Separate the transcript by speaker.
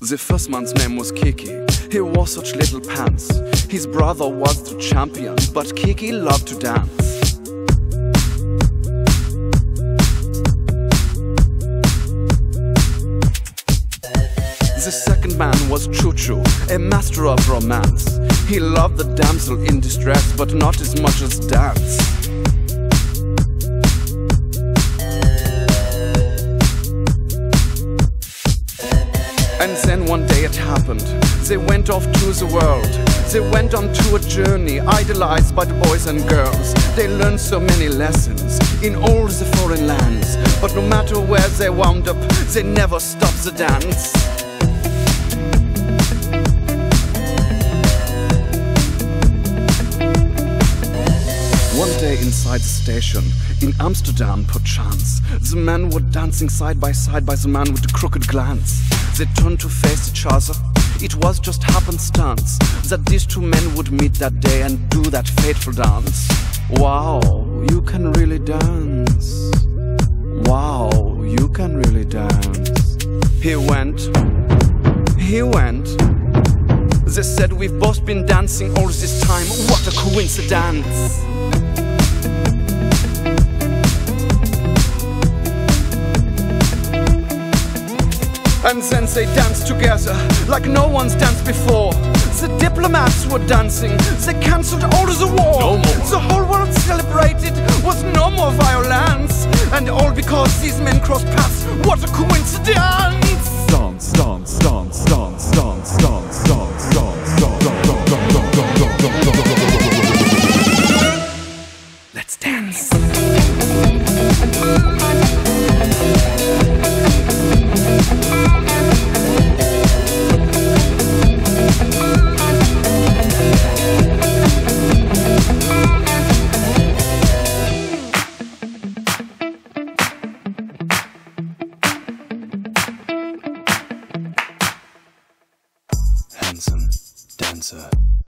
Speaker 1: The first man's name was Kiki. He wore such little pants. His brother was the champion, but Kiki loved to dance. The second man was Choo-Choo, a master of romance. He loved the damsel in distress, but not as much as dance. And then one day it happened. They went off to the world. They went on to a journey, idolized by the boys and girls. They learned so many lessons in all the foreign lands. But no matter where they wound up, they never stopped the dance. One day inside the station, in Amsterdam perchance, the men were dancing side by the man with the crooked glance. They turned to face each other. It was just happenstance that these two men would meet that day and do that fateful dance. Wow, you can really dance. Wow, you can really dance. He went. They said, we've both been dancing all this time. What a coincidence. And then they danced together like no one's danced before. The diplomats were dancing, they cancelled all of the war.
Speaker 2: No more.
Speaker 1: The whole world celebrated, was no more violence. And all because these men crossed paths. What a coincidence!
Speaker 2: Dance, dance, dance, dance, dance, dance, dance, dance, dance.
Speaker 1: Let's dance. Handsome dancer.